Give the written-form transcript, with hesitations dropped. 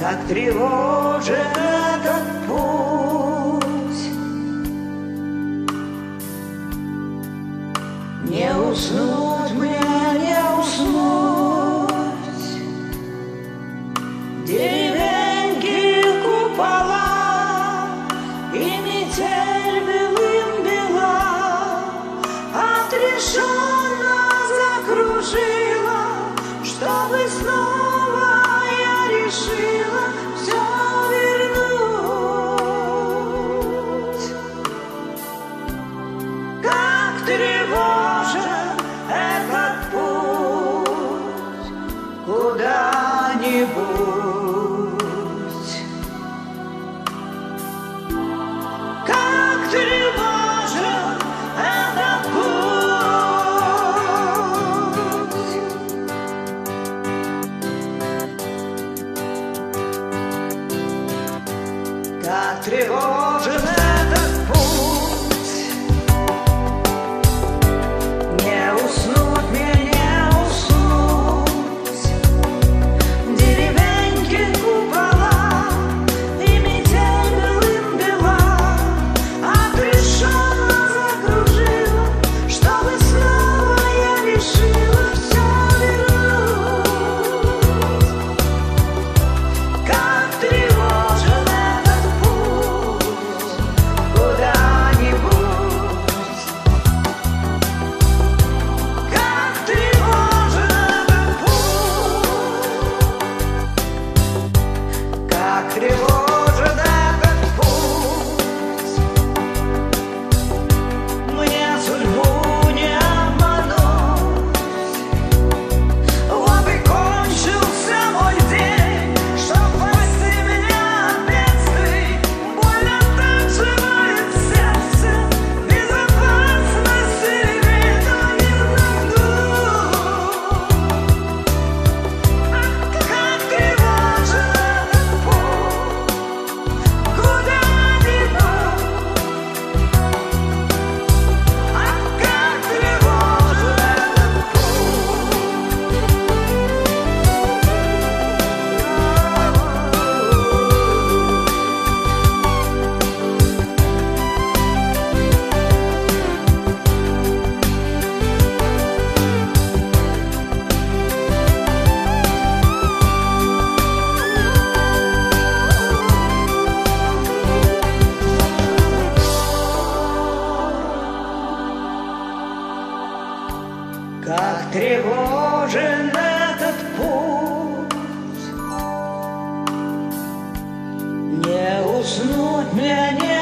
как тревожен этот путь. Не уснуть мне, не уснуть. Деревеньки, купола и метель белым бела отрешенно закружила, чтобы снова я решила все вернуть. Как тревожен этот путь куда-нибудь. Как тревожен этот путь. Как тревожен этот путь. Не уснуть мне, не уснуть. Деревеньки, купола и метель белым бела отрешенно закружила, чтобы снова я решила все вернуть. Как тревожен этот путь куда-нибудь. Как тревожен этот путь. Как тревожен этот путь. Мне судьбу не обмануть. Вот и кончился мой день, чтоб спасти меня от бедствий. Больно так сжимает сердце, безопасности это не вдохнуть. Как тревожен этот путь куда-нибудь. Как тревожен этот Как тревожен этот путь. Не уснуть мне, не